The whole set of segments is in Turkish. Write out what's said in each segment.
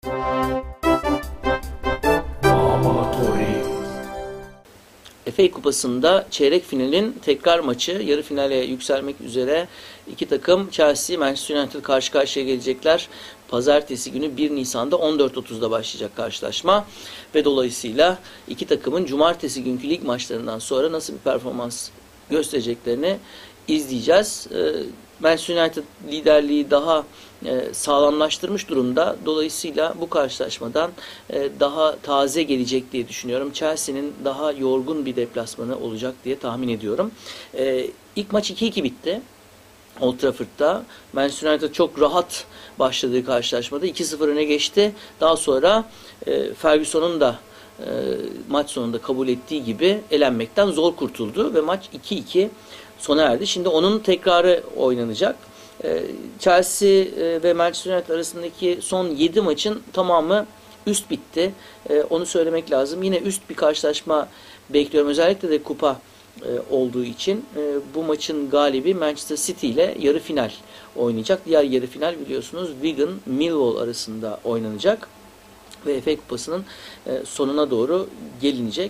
FA Kupası'nda çeyrek finalin tekrar maçı, yarı finale yükselmek üzere iki takım Chelsea, Manchester United karşı karşıya gelecekler. Pazartesi günü 1 Nisan'da 14.30'da başlayacak karşılaşma ve dolayısıyla iki takımın cumartesi günkü lig maçlarından sonra nasıl bir performans göstereceklerini izleyeceğiz. Manchester United liderliği daha sağlamlaştırmış durumda. Dolayısıyla bu karşılaşmadan daha taze gelecek diye düşünüyorum. Chelsea'nin daha yorgun bir deplasmanı olacak diye tahmin ediyorum. İlk maç 2-2 bitti. Old Trafford'da. Manchester United çok rahat başladığı karşılaşmada 2-0 öne geçti. Daha sonra Ferguson'un da maç sonunda kabul ettiği gibi elenmekten zor kurtuldu ve maç 2-2 sona erdi. Şimdi onun tekrarı oynanacak. Chelsea ve Manchester United arasındaki son 7 maçın tamamı üst bitti. Onu söylemek lazım. Yine üst bir karşılaşma bekliyorum. Özellikle de kupa olduğu için bu maçın galibi Manchester City ile yarı final oynayacak. Diğer yarı final biliyorsunuz Wigan Millwall arasında oynanacak ve FA Kupası'nın sonuna doğru gelinecek.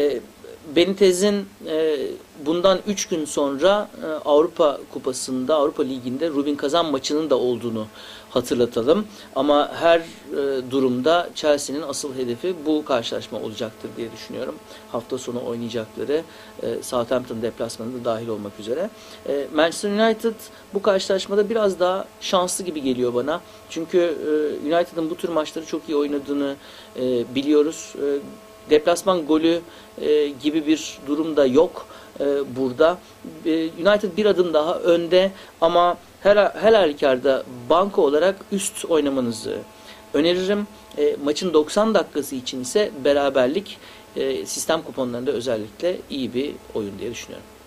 Benitez'in bundan 3 gün sonra Avrupa Kupası'nda, Avrupa Ligi'nde Rubin Kazan maçının da olduğunu hatırlatalım. Ama her durumda Chelsea'nin asıl hedefi bu karşılaşma olacaktır diye düşünüyorum. Hafta sonu oynayacakları Southampton deplasmanında dahil olmak üzere. Manchester United bu karşılaşmada biraz daha şanslı gibi geliyor bana. Çünkü United'ın bu tür maçları çok iyi oynadığını biliyoruz. Deplasman golü gibi bir durum da yok burada. United bir adım daha önde ama her halükarda banko olarak üst oynamanızı öneririm. Maçın 90 dakikası için ise beraberlik sistem kuponlarında özellikle iyi bir oyun diye düşünüyorum.